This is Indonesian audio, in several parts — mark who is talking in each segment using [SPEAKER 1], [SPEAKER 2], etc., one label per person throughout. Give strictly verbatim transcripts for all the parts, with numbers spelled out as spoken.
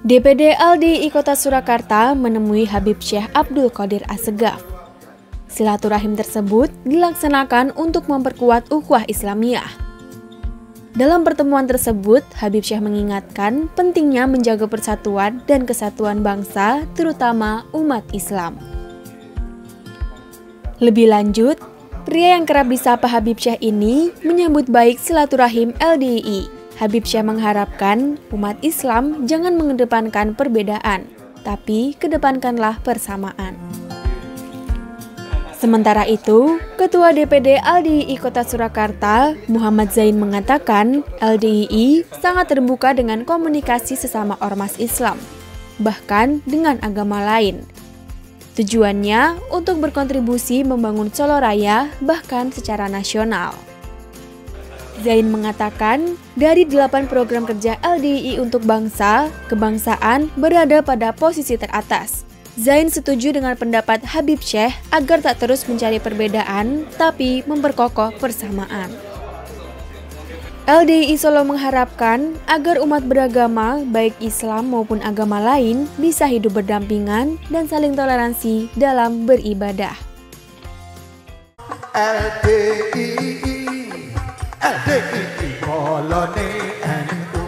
[SPEAKER 1] D P D L D I Kota Surakarta menemui Habib Syekh Abdul Qadir Assegaf. Silaturahim tersebut dilaksanakan untuk memperkuat ukhuwah Islamiyah. Dalam pertemuan tersebut, Habib Syekh mengingatkan pentingnya menjaga persatuan dan kesatuan bangsa, terutama umat Islam. Lebih lanjut, pria yang kerap disapa Habib Syekh ini menyambut baik silaturahim L D I. Habib Syekh mengharapkan umat Islam jangan mengedepankan perbedaan, tapi kedepankanlah persamaan. Sementara itu, Ketua D P D L D I Kota Surakarta, Muhammad Zain mengatakan L D I sangat terbuka dengan komunikasi sesama ormas Islam, bahkan dengan agama lain. Tujuannya untuk berkontribusi membangun Solo Raya bahkan secara nasional. Zain mengatakan, dari delapan program kerja L D I untuk bangsa, kebangsaan berada pada posisi teratas. Zain setuju dengan pendapat Habib Syekh agar tak terus mencari perbedaan, tapi memperkokoh persamaan. L D I Solo mengharapkan agar umat beragama, baik Islam maupun agama lain, bisa hidup berdampingan dan saling toleransi dalam beribadah.
[SPEAKER 2] L D I L D I Koloni N U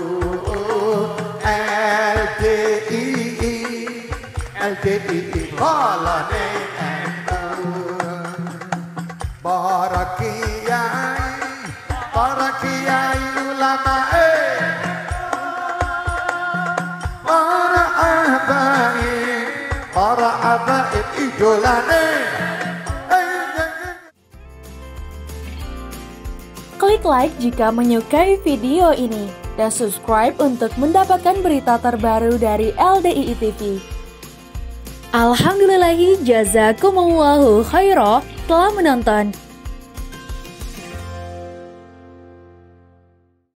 [SPEAKER 2] L D I L D I Koloni N U Para kiai, para kiai ulama eh para abai, para abai idolane.
[SPEAKER 3] Klik like jika menyukai video ini dan subscribe untuk mendapatkan berita terbaru dari L D I T V. Alhamdulillahi jazakumullahu khairah telah menonton.